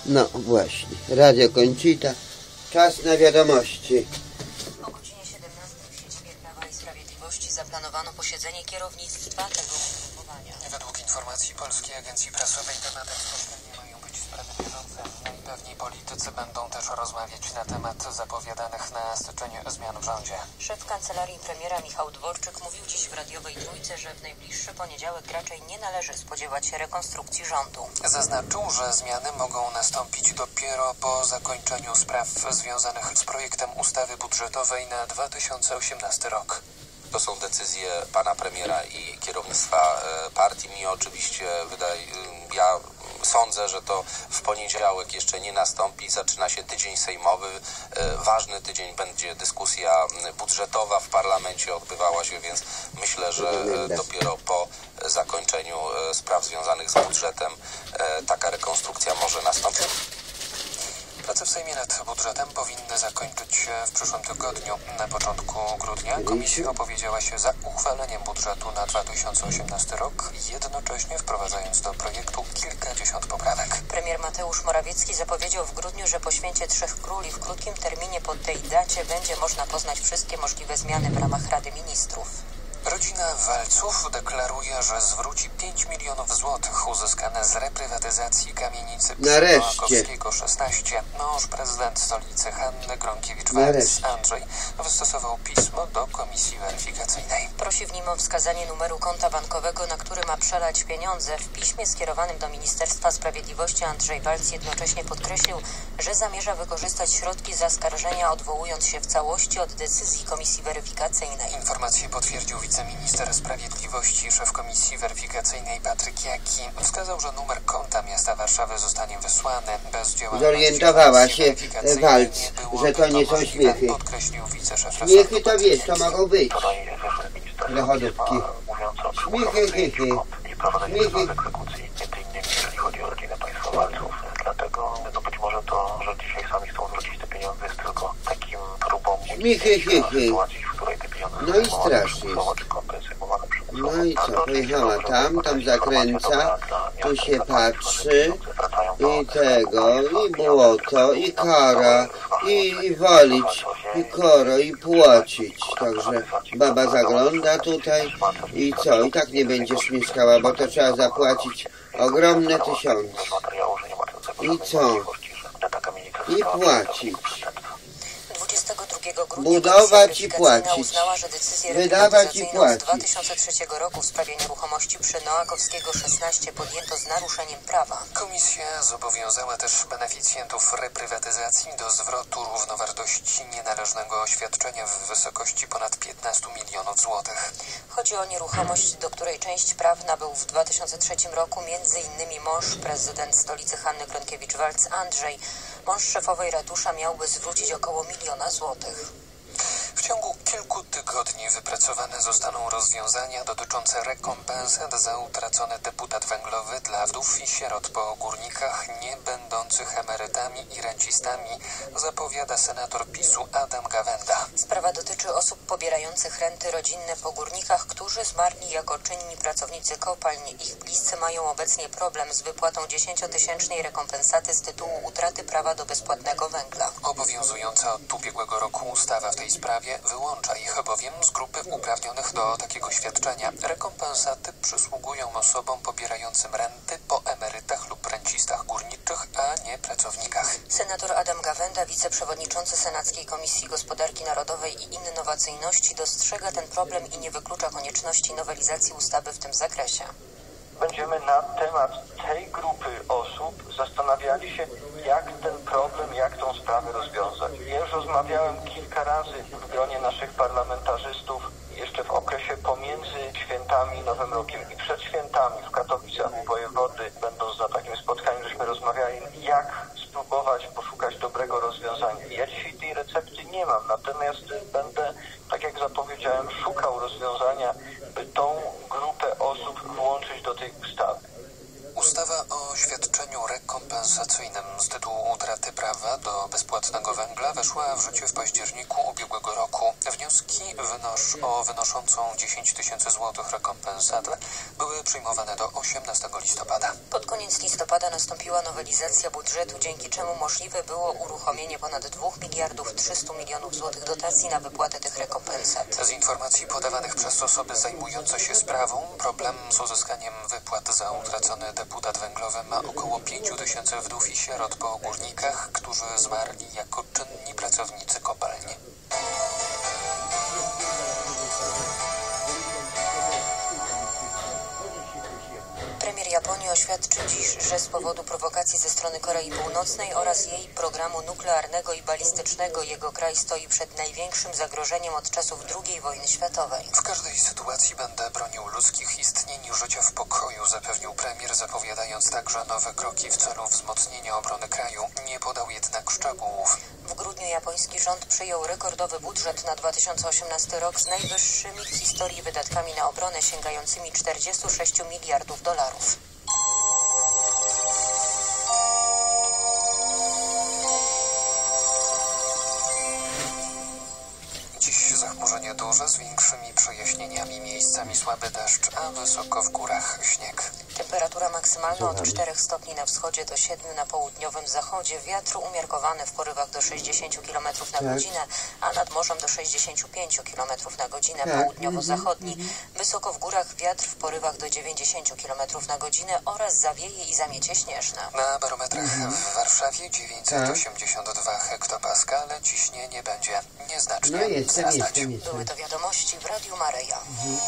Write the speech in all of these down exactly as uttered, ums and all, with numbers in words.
No właśnie, Radio Kończyta, czas na wiadomości. O godzinie siedemnastej w siedzibie Prawa i Sprawiedliwości zaplanowano posiedzenie kierownictwa tego ugrupowania. Według informacji Polskiej Agencji Prasowej tematem spotkania mają być sprawy bieżące. Najpewniej politycy będą też rozmawiać na temat zapowiadanych na styczeń zmian w rządzie. Szef Kancelarii Premiera Michał Dworczyk mówił dziś w radiowej Trójce, że w najbliższy poniedziałek raczej nie należy spodziewać się rekonstrukcji rządu. Zaznaczył, że zmiany mogą nastąpić dopiero po zakończeniu spraw związanych z projektem ustawy budżetowej na dwa tysiące osiemnasty rok. To są decyzje pana premiera i kierownictwa partii. Mi oczywiście wydaje, ja sądzę, że to w poniedziałek jeszcze nie nastąpi. Zaczyna się tydzień sejmowy. Ważny tydzień, będzie dyskusja budżetowa w parlamencie odbywała się, więc myślę, że dopiero po zakończeniu spraw związanych z budżetem taka rekonstrukcja może nastąpić. Prace w Sejmie nad budżetem powinny zakończyć się w przyszłym tygodniu. Na początku grudnia komisja opowiedziała się za uchwaleniem budżetu na dwa tysiące osiemnasty rok, jednocześnie wprowadzając do projektu kilkadziesiąt poprawek. Premier Mateusz Morawiecki zapowiedział w grudniu, że po święcie Trzech Króli w krótkim terminie po tej dacie będzie można poznać wszystkie możliwe zmiany w ramach Rady Ministrów. Rodzina Walców deklaruje, że zwróci pięć milionów złotych uzyskane z reprywatyzacji kamienicy przy Noakowskiego szesnaście. Mąż prezydent stolicy Hanny Gronkiewicz-Waltz Andrzej wystosował pismo do komisji weryfikacyjnej. Prosi w nim o wskazanie numeru konta bankowego, na który ma przelać pieniądze. W piśmie skierowanym do Ministerstwa Sprawiedliwości Andrzej Waltz jednocześnie podkreślił, że zamierza wykorzystać środki zaskarżenia, odwołując się w całości od decyzji komisji weryfikacyjnej. Informację potwierdził wiceminister sprawiedliwości, szef komisji weryfikacyjnej Patryk Jaki. Wskazał, że numer konta miasta Warszawy zostanie wysłany. Bez działalności Zorientowała się Waltz, że to nie są śmiechy. Podkreślił wiceszef. Śmiechy to wiesz, to mogą być dochodówki. Śmiechy, hychy. Śmiechy. Jeżeli chodzi o rodzinę państwa Walców. Dlatego no być może to, że dzisiaj sami chcą zwrócić te pieniądze, jest tylko takim próbą Śmiechy, hychy. w której te pieniądze No i strasznie. No i co, pojechała tam, tam zakręca, tu się patrzy i tego, i błoto, i kara, i, i walić, i koro, i płacić. Także baba zagląda tutaj i co, i tak nie będziesz mieszkała, bo to trzeba zapłacić ogromne tysiące. I co? I płacić. dwudziestego drugiego grudnia Budować i płacić. uznała, że decyzję Wydawać i płacić. z dwa tysiące trzeciego roku w sprawie nieruchomości przy Noakowskiego szesnaście podjęto z naruszeniem prawa. Komisja zobowiązała też beneficjentów reprywatyzacji do zwrotu równowartości nienależnego oświadczenia w wysokości ponad piętnastu milionów złotych. Chodzi o nieruchomość, do której część praw nabył w dwa tysiące trzecim roku między innymi mąż prezydent stolicy Hanny Gronkiewicz-Waltz Andrzej. Mąż szefowej ratusza miałby zwrócić około miliona złotych. W ciągu kilku tygodni wypracowane zostaną rozwiązania dotyczące rekompensat za utracony deputat węglowy dla wdów i sierot po górnikach nie będących emerytami i rencistami, zapowiada senator PiSu Adam Gawenda. Sprawa dotyczy osób pobierających renty rodzinne po górnikach, którzy zmarli jako czynni pracownicy kopalń. Ich bliscy mają obecnie problem z wypłatą dziesięciotysięcznej rekompensaty z tytułu utraty prawa do bezpłatnego węgla. Obowiązująca od ubiegłego roku ustawa w tej sprawie wyłącza ich bowiem z grupy uprawnionych do takiego świadczenia. Rekompensaty przysługują osobom pobierającym renty po emerytach lub rencistach górniczych, a nie pracownikach. Senator Adam Gawenda, wiceprzewodniczący Senackiej Komisji Gospodarki Narodowej i Innowacyjności, dostrzega ten problem i nie wyklucza konieczności nowelizacji ustawy w tym zakresie. Będziemy na temat tej grupy osób zastanawiali się, jak ten problem, jak tą sprawę rozwiązać. Ja już rozmawiałem kilka razy w gronie naszych parlamentarzystów jeszcze w okresie pomiędzy świętami, Nowym Rokiem i przed świętami w Katowicach u wojewody, będąc na takim spotkaniu, żeśmy rozmawiali, jak spróbować poszukać dobrego rozwiązania. Ja dzisiaj tej recepty nie mam, natomiast będę, tak jak zapowiedziałem, szukał rozwiązania, by tą grupę osób włączyć do tej ustawy. Ustawa o świadczeniu rekompensacyjnym z tytułu utraty prawa do bezpłatnego węgla weszła w życie w październiku ubiegłego roku. Wnioski wynosz, o wynoszącą dziesięć tysięcy złotych rekompensatę były przyjmowane do osiemnastego listopada. Pod koniec listopada nastąpiła nowelizacja budżetu, dzięki czemu możliwe było uruchomienie ponad dwóch miliardów trzystu milionów złotych dotacji na wypłatę tych rekompensat. Z informacji podawanych przez osoby zajmujące się sprawą, problem z uzyskaniem wypłat za utracony deputat węglowy ma około pięciu tysięcy wdów i sierot po górnikach, którzy zmarli jako czynni pracownicy kopalni. Premier Japonii oświadczy dziś, że z powodu prowokacji ze strony Korei Północnej oraz jej programu nuklearnego i balistycznego jego kraj stoi przed największym zagrożeniem od czasów drugiej wojny światowej. W każdej sytuacji będę bronił ludzkich istnień i życia w pokoju, zapewnił premier, zapowiadając także nowe kroki w celu wzmocnienia obrony kraju. Nie podał jednak szczegółów. W grudniu japoński rząd przyjął rekordowy budżet na dwa tysiące osiemnasty rok z najwyższymi w historii wydatkami na obronę sięgającymi czterdziestu sześciu miliardów dolarów. Dziś zachmurzenie duże z większymi przejaśnieniami, miejscami słaby deszcz, a wysoko w górach śnieg. Temperatura maksymalna od czterech stopni na wschodzie do siedmiu na południowym zachodzie. Wiatr umiarkowany w porywach do sześćdziesięciu kilometrów na godzinę, a nad morzem do sześćdziesięciu pięciu kilometrów na godzinę południowo-zachodni. Wysoko w górach wiatr w porywach do dziewięćdziesięciu kilometrów na godzinę oraz zawieje i zamiecie śnieżne. Na barometrach w Warszawie dziewięćset osiemdziesiąt dwa hektopaskale, ciśnienie będzie nieznacznie No jestem, wzrastać. jestem, jestem. Były to wiadomości w Radiu Maryja.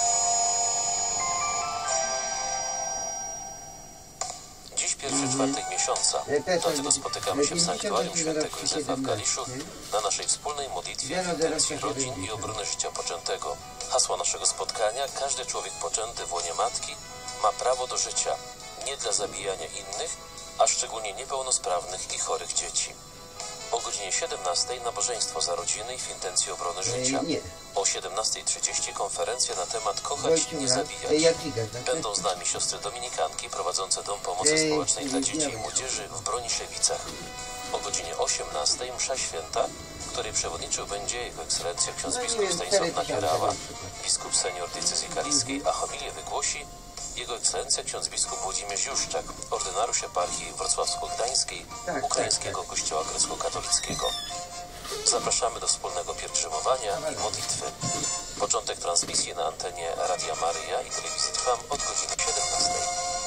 Dziś pierwszy czwartek miesiąca, dlatego spotykamy się w Sanktuarium Świętego Józefa w Kaliszu na naszej wspólnej modlitwie w intencji rodzin i obrony życia poczętego. Hasło naszego spotkania: każdy człowiek poczęty w łonie matki ma prawo do życia, nie dla zabijania innych, a szczególnie niepełnosprawnych i chorych dzieci. O godzinie siedemnastej nabożeństwo za rodziny i w intencji obrony życia. O siedemnastej trzydzieści konferencja na temat Kochać, nie zabijać. Będą z nami siostry dominikanki prowadzące Dom Pomocy Społecznej dla Dzieci i Młodzieży w Broniszewicach. O godzinie osiemnastej msza święta, której przewodniczył będzie Jego Ekscelencja ksiądz biskup Stanisław Nachierała, biskup senior diecezji kaliskiej, a homilię wygłosi Jego Ekscelencja ksiądz biskup Włodzimierz Juszczak, ordynariusz eparchii wrocławsko-gdańskiej Ukraińskiego Kościoła Grecko-Katolickiego. Zapraszamy do wspólnego pielgrzymowania i modlitwy. Początek transmisji na antenie Radia Maryja i telewizji Trwam od godziny siedemnastej.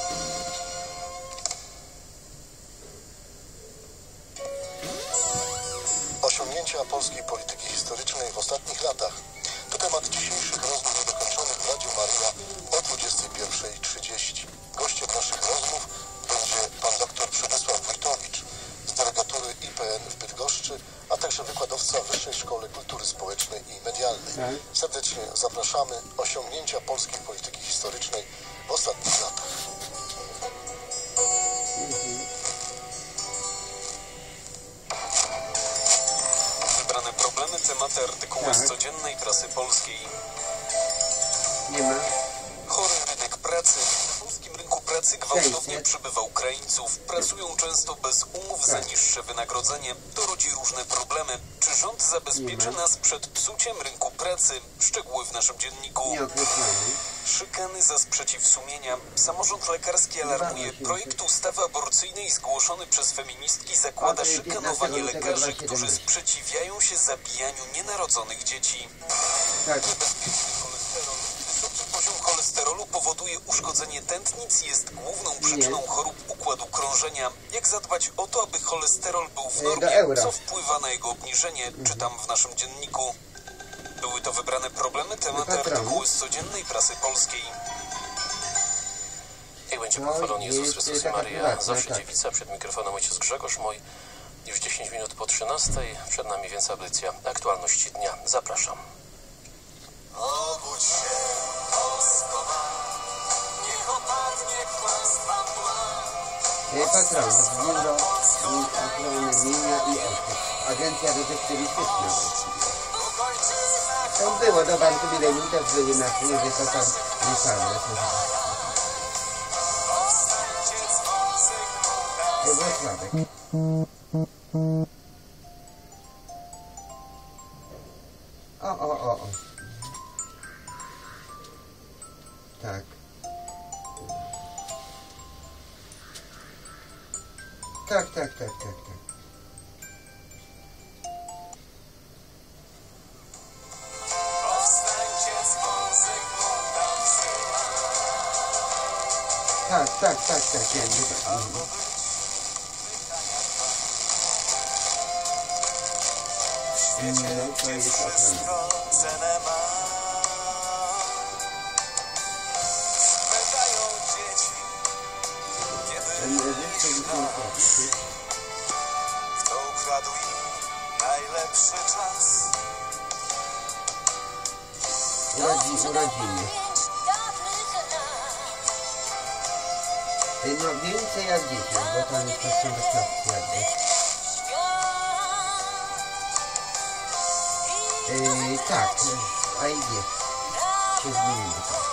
Osiągnięcia polskiej polityki historycznej w ostatnich latach to temat dzisiejszych rozmów niedokończonych w Radiu Maryja o dwudziestej pierwszej trzydzieści. Gościem naszych rozmów będzie pan dr Przemysław Wójtowicz z delegatury I P N w Bydgoszczy, a także wykładowca Wyższej Szkoły Kultury Społecznej i Medialnej. Serdecznie zapraszamy. Osiągnięcia polskiej polityki historycznej w ostatnich latach. Wybrane problemy, tematy, artykuły z codziennej prasy polskiej. Nie ma. Chory rynek pracy. Na polskim rynku pracy gwałtownie przybywa Ukraińców. Pracują często bez umów za niższe wynagrodzenie. To rodzi różne problemy. Czy rząd zabezpieczy nas przed psuciem rynku pracy? Szczegóły w naszym dzienniku. Szykany za sprzeciw sumienia. Samorząd lekarski alarmuje. Projekt ustawy aborcyjnej zgłoszony przez feministki zakłada szykanowanie lekarzy, którzy sprzeciwiają się zabijaniu nienarodzonych dzieci. Niebezpieczny cholesterol. Wysoki poziom cholesterolu powoduje uszkodzenie tętnic i jest główną przyczyną chorób układu krążenia. Jak zadbać o to, aby cholesterol był w normie? Co wpływa na jego obniżenie? Czytam w naszym dzienniku. Były to wybrane problemy, tematy, artykuły z codziennej prasy polskiej. Niech będzie pochwalony Jezus Chrystus i Maryja, zawsze dziewica. Przed mikrofonem ojciec Grzegorz mój. Już dziesięć minut po trzynastej, przed nami więc audycja Aktualności Dnia. Zapraszam. Obudź się, Moskwa, niech opadnie kłamstwa mgła. Patronat, Biuro Ochrony i Osób, Agencja Detektywistyczna. To było do Banku Milenium, też były na wpływie, to tam nie same. Wrocławek. O, o, o, o. Tak. Tak, tak, tak, tak, tak. Tak, tak, tak, tak, ja nie tak. No, to jest ochrona. Kto ukradł im najlepszy czas? Urodziny, urodziny. No więcej jak dziesięć, bo tam jest właśnie do klatki jakby. Yy, tak, A i G się zmieniły tak.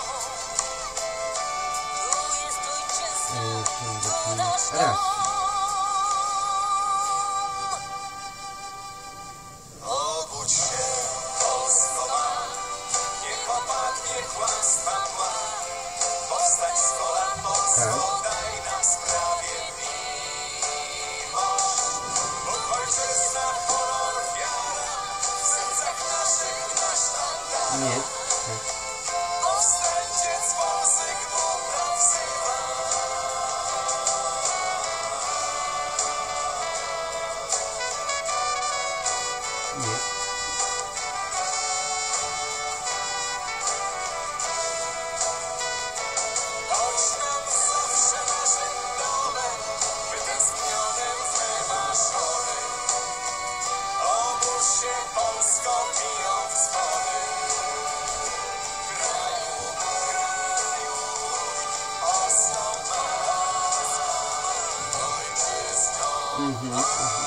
Yy, raz. Obudź się, Polsko ma, niech opadnie kłamstwa mgła. Powstać z kolan, Polsko, daj nam sprawiedliwość. Bóg, ojczyzna, honor, wiara, w sercach naszych na sztandar. Nie. Tak. Powstańcie, dzwonek Boga wzywa. Nie. Choć nam zawsze naszym domem, wytęsknionym, wymarzonym. Obudź się, Polsko, biją dzwony. Kraju, kraju, ostał nas, ojczyzno. Mhm.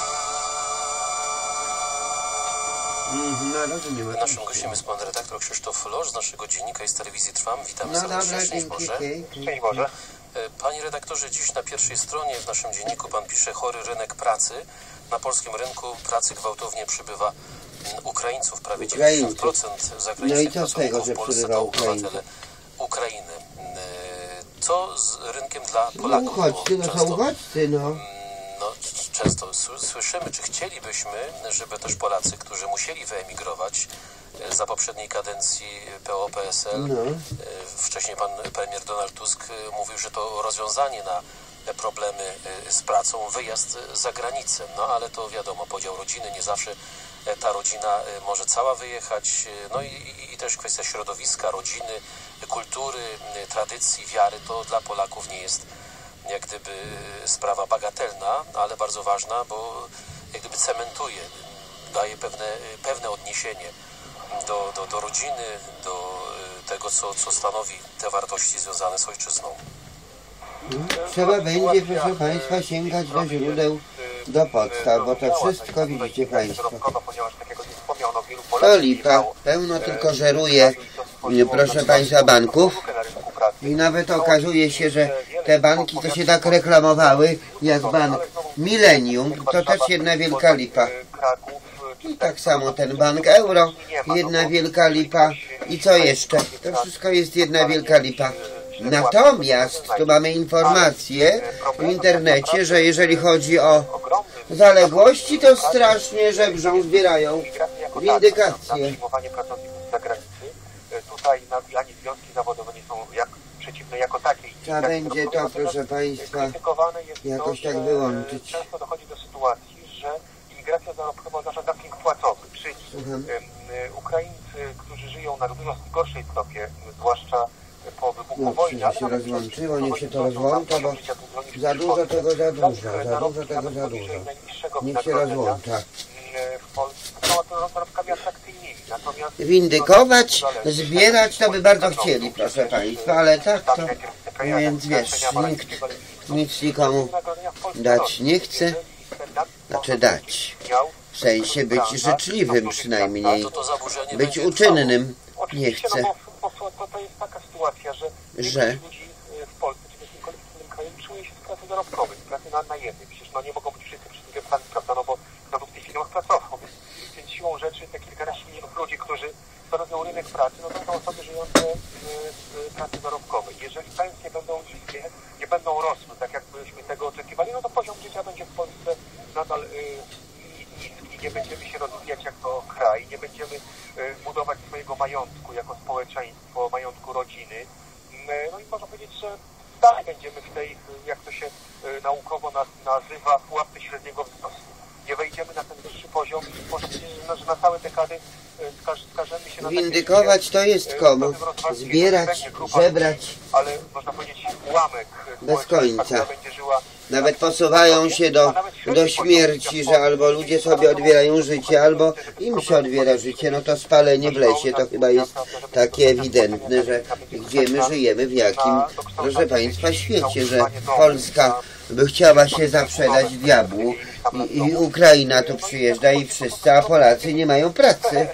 Mhm, no rozumiem. Naszym oczywiście. gościem jest pan redaktor Krzysztof Losz z naszego dziennika i z telewizji Trwam. Witam No serdecznie. dobra, Szczęść dzięki. Boże. Dzięki. Szczęść Boże. E, Panie redaktorze, dziś na pierwszej stronie w naszym dzienniku pan pisze: chory rynek pracy. Na polskim rynku pracy gwałtownie przybywa mm, Ukraińców. Prawie dziewięćdziesiąt procent zagranicznych No i co z tego, pracowników że w Polsce przybywa to Ukraińców? obywatele Ukrainy. E, Co z rynkiem dla No Polaków? Bo uchodźcy, no są często- uchodźcy, no. No, często s- słyszymy, czy chcielibyśmy, żeby też Polacy, którzy musieli wyemigrować e, za poprzedniej kadencji P O P S L, No. e, wcześniej pan premier Donald Tusk e, mówił, że to rozwiązanie na te problemy e, z pracą, wyjazd za granicę. No ale to wiadomo, podział rodziny, nie zawsze e, ta rodzina e, może cała wyjechać. E, No i, i, i też kwestia środowiska, rodziny, kultury, e, tradycji, wiary, to dla Polaków nie jest jak gdyby sprawa bagatelna, ale bardzo ważna, bo jak gdyby cementuje, daje pewne, pewne odniesienie do, do, do rodziny, do tego, co, co stanowi te wartości związane z ojczyzną. Trzeba będzie, proszę Państwa, sięgać do źródeł, do podstaw, bo to wszystko widzicie Państwo. To lipa, pełno tylko żeruje, proszę Państwa, banków. I nawet okazuje się, że te banki to się tak reklamowały, jak bank Millennium, to też jedna wielka lipa. I tak samo ten bank Euro, jedna wielka lipa. I co jeszcze? To wszystko jest jedna wielka lipa. Natomiast tu mamy informację w internecie, że jeżeli chodzi o zaległości, to strasznie żebrzą, zbierają windykacje. Tutaj ani związki zawodowe nie są jak przeciwne jako takie. Trzeba będzie to, proszę Państwa, jakoś tak wyłączyć. Często dochodzi do sytuacji, że imigracja zarobkowa oznacza dumping płacowy, czyli Słucham. Ukraińcy, którzy żyją na dużo gorszej stopie, zwłaszcza po wybuchu No, wojny. czy się rozłączyło, niech się to rozłącza, bo za dużo tego za dużo, za dużo tego za dużo. Niech się rozłącza. W Polsce są to zarobkami atrakcyjnymi, natomiast Windykować, zbierać to by bardzo chcieli, proszę Państwa, ale tak to, więc wiesz, nikt nic nikomu dać nie chce, znaczy dać, w sensie być życzliwym przynajmniej, To to zaburzenie być będzie uczynnym nie oczywiście, chce, no bo, bo, bo to jest taka sytuacja, że że większość ludzi w Polsce, czy w jakimkolwiek innym kraju czuje się z pracy zarobkowej, z pracy na najem. więcej. Przecież no, nie mogą być wszyscy przedsiębiorcami, prawda, no bo kto by w tych firmach pracował. Więc, więc siłą rzeczy te kilkanaście milionów ludzi, którzy stanowią rynek pracy, no to są osoby żyjące z pracy zarobkowej. Jeżeli pensje będą niskie, nie będą rosły, tak jak byśmy tego oczekiwali, no to poziom życia będzie w Polsce nadal niski. Nie będziemy się rozwijać jako kraj, nie będziemy budować swojego majątku jako społeczeństwo, majątku rodziny. No i można powiedzieć, że dalej będziemy w tej, jak to się naukowo nazywa, pułapce średniego wzrostu. Nie wejdziemy na ten wyższy poziom i można powiedzieć, że na całe dekady skażemy się na windykować to jest komu? Zbierać, żebrać. Ale można powiedzieć ułamek bez końca. będzie żyła. Nawet posuwają się do, do śmierci, że albo ludzie sobie odbierają życie, albo im się odbiera życie. No to spalenie w lesie to chyba jest takie ewidentne, że gdzie my żyjemy, w jakim, proszę Państwa, świecie, że Polska by chciała się zaprzedać diabłu i, i Ukraina tu przyjeżdża i wszyscy, a Polacy nie mają pracy.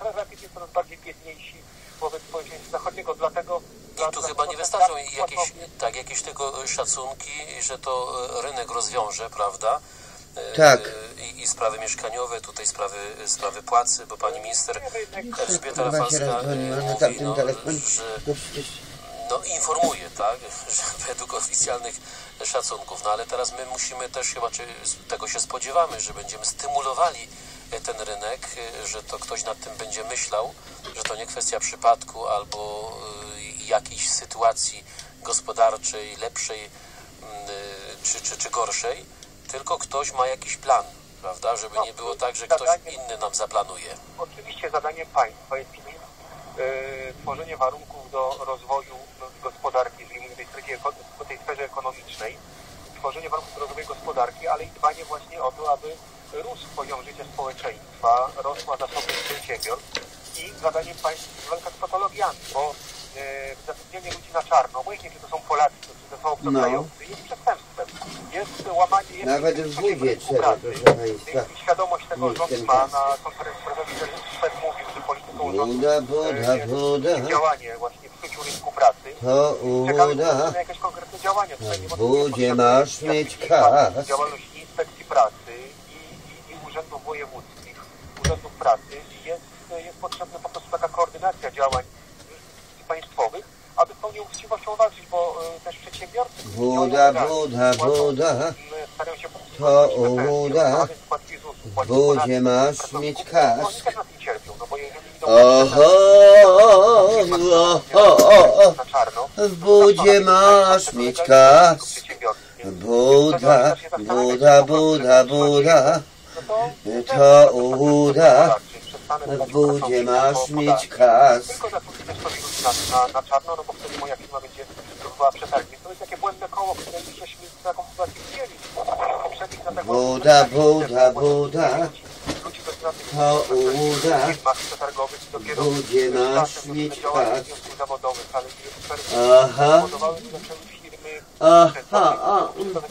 I tu chyba nie wystarczą jakieś, tak, jakieś tylko szacunki, że to rynek rozwiąże, prawda? Tak. I, i sprawy mieszkaniowe, tutaj sprawy, sprawy płacy, bo pani minister Elżbieta Rafalska mówi, no, że no, informuje, tak, że według oficjalnych szacunków, no ale teraz my musimy też chyba, czy tego się spodziewamy, że będziemy stymulowali ten rynek, że to ktoś nad tym będzie myślał, że to nie kwestia przypadku albo jakiejś sytuacji gospodarczej, lepszej czy, czy, czy gorszej, tylko ktoś ma jakiś plan, prawda, żeby nie było tak, że ktoś inny nam zaplanuje. Oczywiście zadaniem państwa jest yy, tworzenie warunków do rozwoju gospodarki, jeżeli mówimy o tej sferze ekonomicznej, tworzenie warunków do rozwoju gospodarki, ale i dbanie właśnie o to, aby rósł poziom życia społeczeństwa, rosła zasobność przedsiębiorstw i zadaniem państwa jest walka z patologiami, bo yy, zatrudnienie ludzi na czarno, obojętnie czy to są Polacy, czy to są obcokrajowcy, no. jest przestępstwem. Jest łamanie... Jest nawet w budzie trzeba, proszę Państwa. Świadomość tego rząd ma na konferencji prasowej, Szwed mówił, że polityką rządu Buda, buda, buda. działanie właśnie w psuciu rynku pracy. To uda. Na jakieś konkretne działania. W budzie masz mieć kas. Działalność Inspekcji Pracy i, i, i urzędów wojewódzkich, urzędów pracy. Jest, jest potrzebna po prostu taka koordynacja działań państwowych, aby z tą nieuczciwością walczyć, bo y, też przedsiębiorcy... Buda, buda, buda. To uda. W budzie masz mieć kas. Oho, oho, w budzie masz mieć kas. Buda, buda, buda, buda. To uda. W budzie masz mieć kas. Tylko zatrudnić też sobie ludzi na, na, na czarno, no bo wtedy moja firma będzie była przetargiem. To jest takie błędne koło, które już żeśmy taką sytuację widzieli. Buda, buda, buda. To uda. W budzie masz mieć kas. Aha. Aha, aha.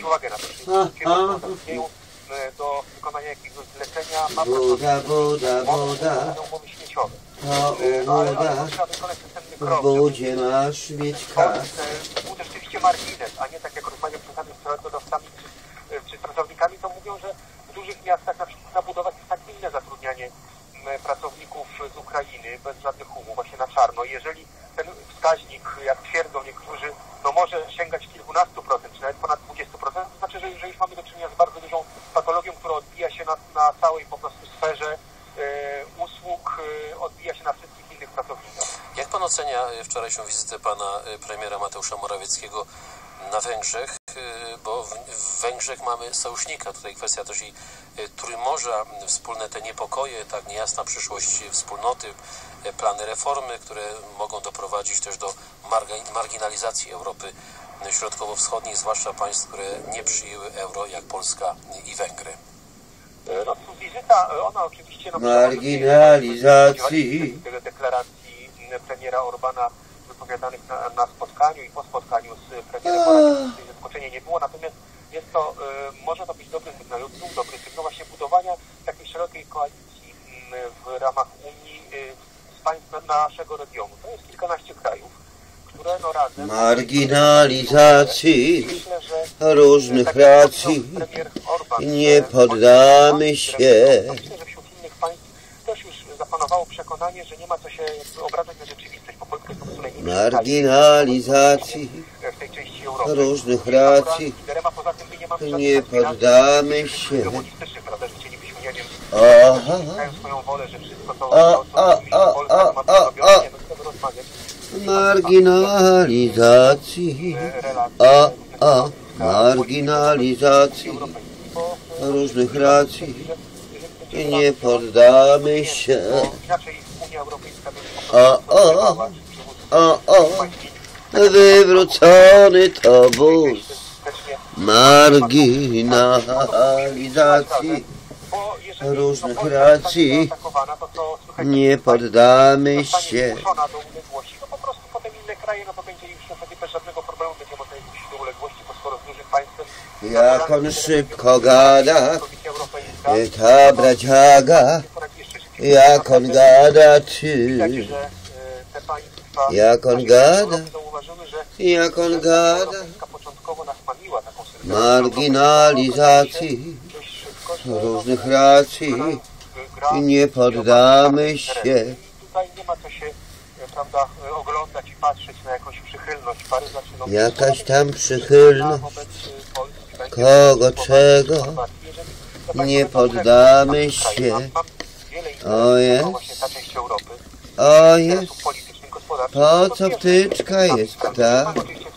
Do wykonania jakiegoś zlecenia ma buda, buda, buda. To uda. W budzie masz mieć kas. To był też rzeczywiście margines, a nie tak jak rozmawiam z pracodawcami czy, czy pracownikami, to mówią, że w dużych miastach na przykład na budowach jest tak pilne zatrudnianie pracowników z Ukrainy bez żadnych umów, właśnie na czarno. Jeżeli ten wskaźnik, jak twierdzą niektórzy, no może sięgać kilkunastu procent, czy nawet ponad dwudziestu procent, to znaczy, że, że już mamy do czynienia z bardzo dużą patologią, która odbija się na, na całej po prostu sferze e, usług, e, odbija się na wszystkich innych pracownikach. Jak pan ocenia wczorajszą wizytę pana premiera Mateusza Morawieckiego na Węgrzech, bo w Węgrzech mamy sojusznika, tutaj kwestia też i Trójmorza, wspólne te niepokoje, tak niejasna przyszłość wspólnoty, plany reformy, które mogą doprowadzić też do marginalizacji Europy Środkowo-Wschodniej, zwłaszcza państw, które nie przyjęły euro, jak Polska i Węgry. No, wizyta, ona oczywiście... No, marginalizacji deklaracji premiera Orbana wypowiadanych na, na spotkaniu i po spotkaniu z premierem Morawieckim zaskoczenie nie było, natomiast jest to, y, może to być dobry sygnał, dobry sygnał właśnie budowania takiej szerokiej koalicji y, w ramach Unii y, z państw naszego regionu. To jest kilkanaście krajów, które no razem... Marginalizacji Myślę, że różnych tak jak racji powiedział premier Orban, nie że poddamy Polska- się. to myślę, że wśród innych państw też już zapanowało przekonanie, że nie ma co się jakby obrażać na rzeczywistość, bo Polska jest po prostu najmniejszym Marginalizacji krajem w tej części Europy. różnych I racji liderem, a poza tym my nie mamy żadnych nie aspiracji poddamy się. komunistycznych, prawda, że chcielibyśmy, nie wiem, Aha. wyrażają swoją wolę, że wszystko to, A, to, a, co a, Polska a, ma a, zrobione, a. nie, no chcemy rozmawiać. Marginalizacji. A, a, marginalizacji różnych racji nie poddamy się. Inaczej Unia Europejska A, a, a, a, wywrócony to wóz marginalizacji różnych racji nie poddamy się. No po prostu potem inne kraje, no to będzie już wtedy bez żadnego problemu będzie można iść do uległości, bo skoro z dużym państwem... Jak on szybko gada, ta braciaga, jak on gada, ty, jak on gada, jak on gada, marginalizacji różnych racji nie poddamy się. Tutaj nie ma co się, prawda, oglądać i patrzeć na jakąś przychylność Paryża czy Londynu. Jakaś tam przychylność, kogo, czego, nie poddamy się. O jest, o jest, po co wtyczka jest ta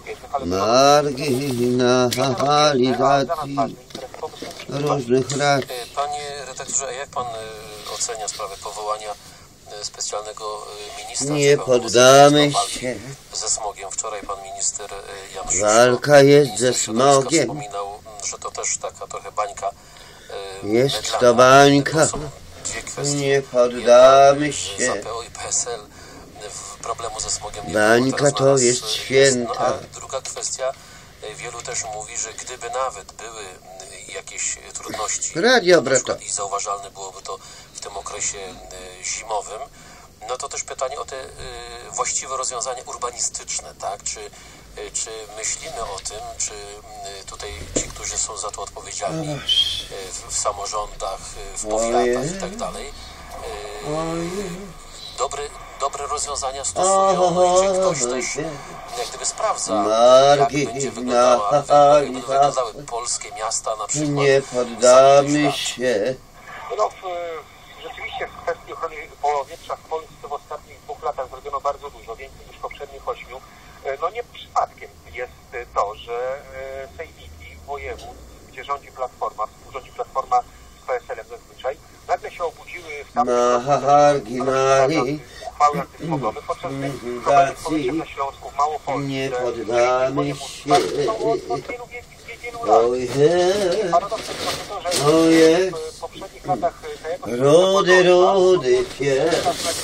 marginalizacji różnych racji. Panie redaktorze, a jak pan ocenia sprawę powołania specjalnego ministra? Nie poddamy się. Ze smogiem. Wczoraj pan minister Jan Szyszko, Walka jest ze minister środowiska, smogiem. wspominał, że to też taka trochę bańka. Jest medialna. to bańka. To są dwie kwestie. Nie poddamy się. Z A P O i P S L w problemu ze smogiem. nie Bańka było, teraz to na nas jest No, święta. a druga kwestia, wielu też mówi, że gdyby nawet były jakieś trudności Radio na Brata. przykład i zauważalne byłoby to w tym okresie zimowym, no to też pytanie o te właściwe rozwiązania urbanistyczne, tak? Czy, czy myślimy o tym, czy tutaj ci, którzy są za to odpowiedzialni w, w samorządach, w powiatach i tak dalej, dobre, dobre rozwiązania stosują, czy ktoś też jak gdyby sprawdza, jak będzie wyglądała, jak będą wyglądały polskie miasta na przykład. Nie poddamy się. No, w, rzeczywiście w kwestii ochrony powietrza w Polsce w ostatnich dwóch latach zrobiono bardzo dużo, więcej niż w poprzednich ośmiu. No nie przypadkiem jest to, że sejmiki województw, gdzie rządzi Platforma, współrządzi Platforma z P S L-em zazwyczaj, nagle się obudziły w tamtym uchwały antysmogowe, podczas gdy problem na Śląsku, w Małopolsce, nie poddamy się. od wielu, wielu lat. Paradoksem jest to, że w poprzednich latach Rudy, rudy, pies.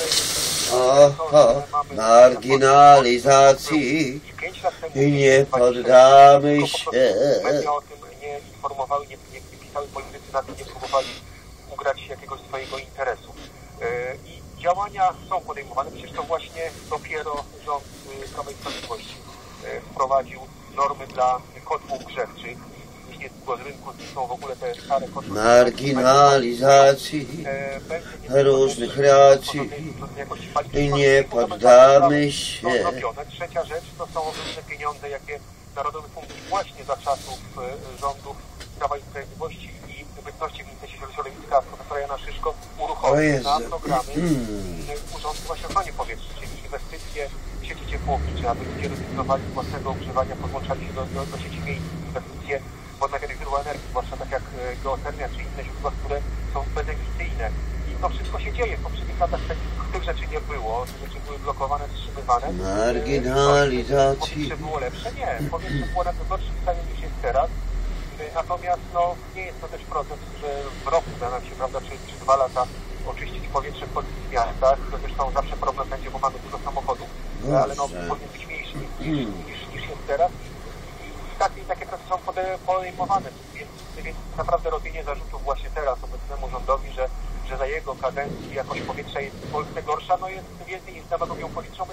Oho, marginalizacji nie poddamy się. Media o tym nie informowały, nie, nie, nie pisały, politycy na tym nie próbowali ugrać jakiegoś swojego interesu. I działania są podejmowane. Przecież to właśnie dopiero rząd Prawa i Sprawiedliwości wprowadził normy dla kotłów grzewczych. Już niedługo z rynku znikną w ogóle te stare kotły. Marginalizacji różnych racji nie poddamy się. Trzecia rzecz to są ogromne pieniądze, jakie Narodowy Fundusz właśnie za czasów rządów Prawa i Sprawiedliwości i obecności w Ministerstwie Środowiska profesora Jana Szyszko uruchomił na programy urządzeń właśnie ochrony powietrznej, czyli inwestycje w sieci ciepłownicze, aby ludzie rezygnowali z własnego ogrzewania, podłączali się do, do, do sieci miejskiej, inwestycje w odnawialne źródła energii, zwłaszcza tak jak geotermia czy inne źródła, które są bezemisyjne. I to wszystko się dzieje. W poprzednich latach tych, tych rzeczy nie było, te rzeczy były blokowane, wstrzymywane. Marginalizacji. Powietrze było lepsze? Nie. Powietrze było na gorszym stanie niż jest teraz. Natomiast no, nie jest to też proces, że w roku da nam się, prawda, czy, czy dwa lata oczyścić powietrze w polskich miastach. To zresztą zawsze problem będzie, bo mamy dużo samochodów, ale no, powinien być mniejszy niż, niż, niż jest teraz. I takie, takie procesy są podejmowane, więc, więc naprawdę robienie zarzutów właśnie teraz obecnemu rządowi, że, że za jego kadencji jakość powietrza jest w Polsce gorsza, no jest więcej niż demagogią polityczną, jest po prostu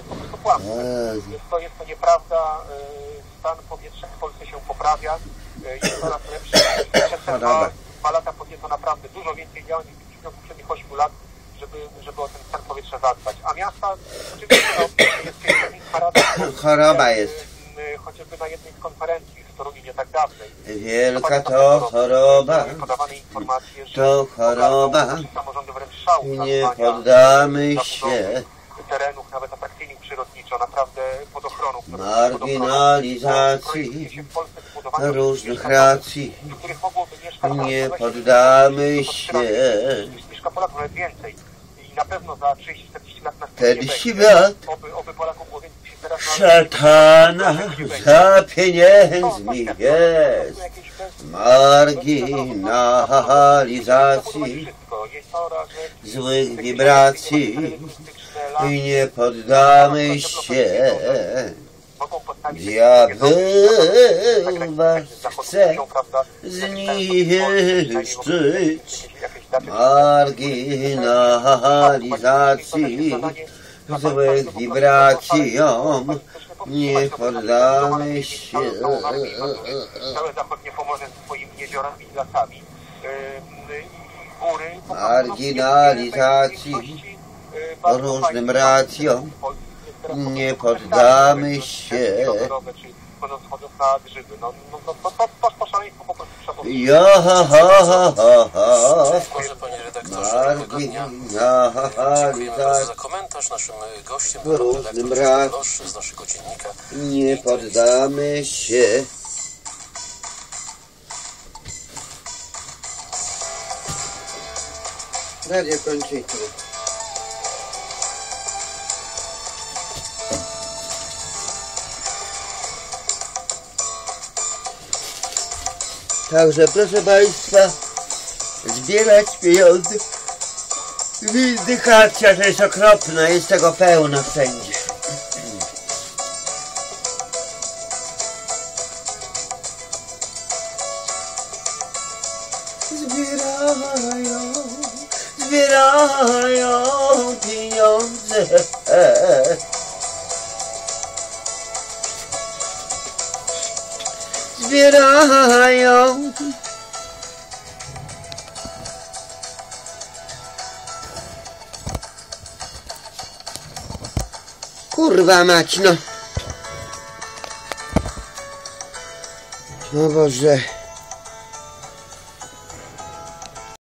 kłamstwem. Jest to, jest to nieprawda. Stan powietrza w Polsce się poprawia. Jest coraz lepszy. Przez te dwa, dwa lata podjęto naprawdę dużo więcej działań niż w ciągu poprzednich ośmiu lat, żeby, żeby o ten stan powietrza zadbać. A miasta, oczywiście, no, jest pierwsza rada. Choroba jest. Chociażby na jednej z konferencji w Toruniu nie tak dawnej. Wielka to choroba, to choroba, nie poddamy się. Terenów, nawet atrakcyjnych przyrodniczo, naprawdę pod ochroną. Marginalizacji różnych racji, nie poddamy się. Mieszka Polaków nawet więcej. I na pewno za trzydzieści czterdzieści lat na Ten świat oby, oby Polaków było więcej się teraz szatana za pieniędzmi jest. Marginalizacji złych wibracji i nie poddamy się. Diabeł was chce zniszczyć. Marginalizacji złych wibracjom nie poddamy się. Całe zachodnie Pomorze ze swoimi jeziorami i lasami. Góry. Marginalizacji różnym racjom nie poddamy się. Jo, ho, ho, ho, ho, ho. Panie redaktorze, dziękujemy bardzo za komentarz. Naszym gościem był redaktor Losz z naszego dziennika. Nie poddamy się. Radio kończy. Także proszę Państwa, zbierać pieniądze. Windykacja, że jest okropna, jest tego pełno wszędzie. Zbierają, zbierają pieniądze. Zbierają. Kurwa mać, no. O Boże.